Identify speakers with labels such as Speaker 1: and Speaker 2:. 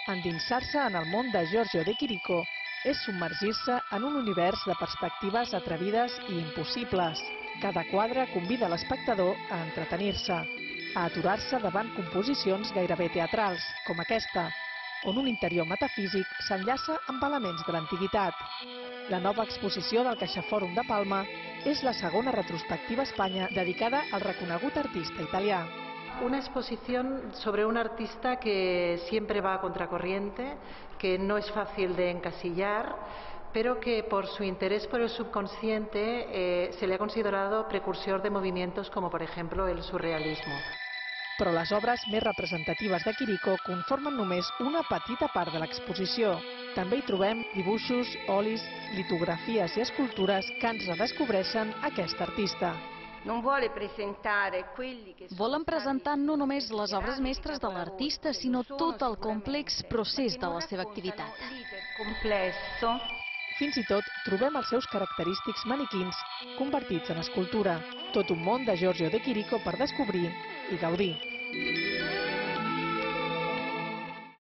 Speaker 1: Endinsar-se en el món de Giorgio de Chirico és submergir-se en un univers de perspectives atrevides i impossibles. Cada quadre convida l'espectador a entretenir-se, a aturar-se davant composicions gairebé teatrals, com aquesta, on un interior metafísic s'enllaça amb elements de l'antiguitat. La nova exposició del CaixaForum de Palma és la segona retrospectiva a Espanya dedicada al reconegut artista italià.
Speaker 2: Una exposición sobre un artista que siempre va a contracorriente, que no es fácil de encasillar, pero que por su interés por el subconsciente se le ha considerado precursor de movimientos como por ejemplo el surrealismo.
Speaker 1: Però les obres més representatives de Chirico conformen només una petita part de l'exposició. També hi trobem dibuixos, olis, litografies i escultures que ens redescobreixen aquest artista.
Speaker 3: Volen presentar no només les obres mestres de l'artista, sinó tot el complex procés de la seva activitat.
Speaker 1: Fins i tot trobem els seus característics maniquins convertits en escultura. Tot un món de Giorgio de Chirico per descobrir i gaudir.